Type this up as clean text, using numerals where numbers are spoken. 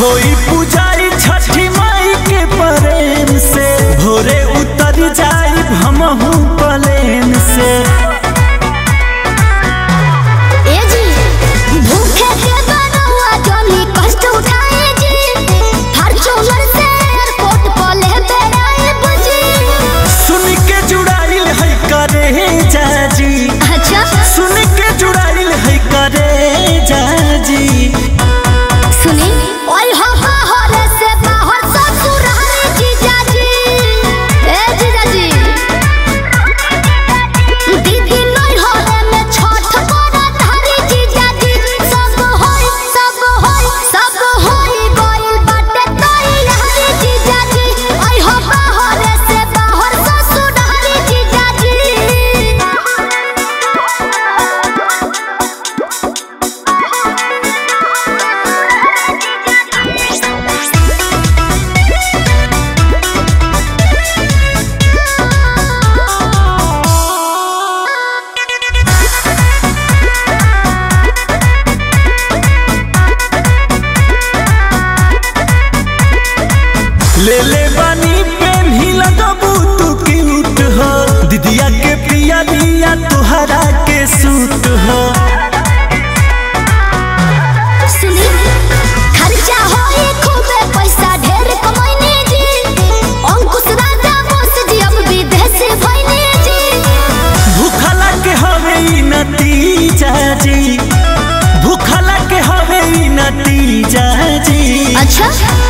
होई पुजारी छठी माई के प्रेम से भोरे उतर जाई हमहू प्लेन से। ए जी भूखे के बनवा जनी कष्ट उठाए जी फॉर्च्यूनर से एयरपोर्ट पर ले बेराए बुजी। सुन के जुड़ाइल है करे जाजी। अच्छा सुन के जुड़ाइल है करे जाजी। सुनी ओए हो बाहर से बाहर ससुर हरे जीजाजी। ए जीजाजी दीदी नहीं होले में छठ करत हरी जीजाजी। सब होई गइल बाटे तई हरी जीजाजी। ओए हो बाहर से बाहर ससुर हरी जीजाजी। ले ले बानी पेन ही लगबू तू क्यूट हो दीदिया के पिया लिया तुहरा के सूट हो। सुनी खर्चा होई खूबे पैसा ढेर कमाईने जी। अंकुश राजा बोस जी अब विदेश भइने जी। भूखला के हवे ई नतीजा जी। भूखला के हवे ई नतीजा जी। अच्छा